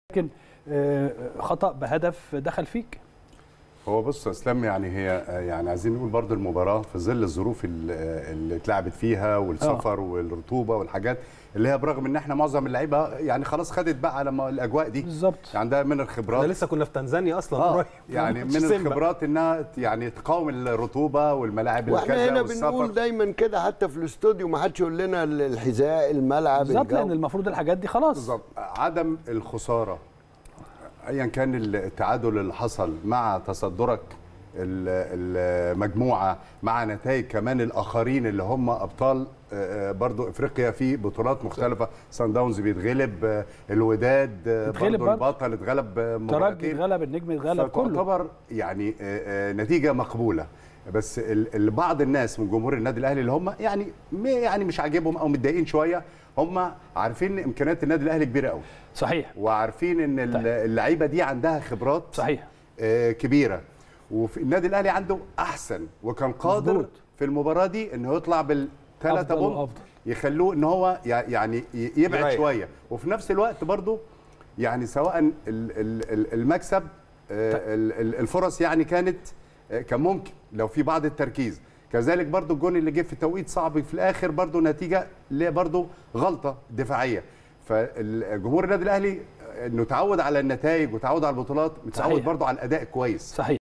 لكن خطأ بهدف دخل فيك. هو بص يا اسلام، يعني هي يعني عايزين نقول برضو المباراه في ظل الظروف اللي اتلعبت فيها والسفر والرطوبه والحاجات اللي هي برغم ان احنا معظم اللعيبه يعني خلاص خدت بقى لما الاجواء دي بالظبط، يعني ده من الخبرات. احنا لسه كنا في تنزانيا اصلا قريب يعني من الخبرات انها يعني تقاوم الرطوبه والملاعب واحنا هنا بنقول دايما كده حتى في الاستوديو ما حدش يقول لنا الحذاء الملعب بالظبط، لان المفروض الحاجات دي خلاص بالظبط. عدم الخساره ايا كان التعادل اللي حصل مع تصدرك المجموعه مع نتائج كمان الاخرين اللي هم ابطال برضو افريقيا في بطولات مختلفه. سان داونز بيتغلب، الوداد برضو البطل اتغلب، ترجي اتغلب، النجم اتغلب، كله تعتبر يعني نتيجه مقبوله. بس بعض الناس من جمهور النادي الاهلي اللي هم يعني مش عاجبهم او متضايقين شويه، هم عارفين ان امكانيات النادي الاهلي كبيره قوي. صحيح. وعارفين ان اللعيبه دي عندها خبرات صحيح كبيره، وفي النادي الاهلي عنده احسن، وكان قادر مزبوط في المباراه دي انه يطلع بالثلاثه بونت يخلوه ان هو يعني يبعد شويه، وفي نفس الوقت برضو يعني سواء المكسب الفرص يعني كان ممكن لو في بعض التركيز، كذلك برضو الجون اللي جه في توقيت صعب في الاخر برضو نتيجه برضو غلطه دفاعيه. فالجمهور النادي الاهلي انه تعود على النتائج وتعود على البطولات، متعود برضو على الاداء كويس. صحيح.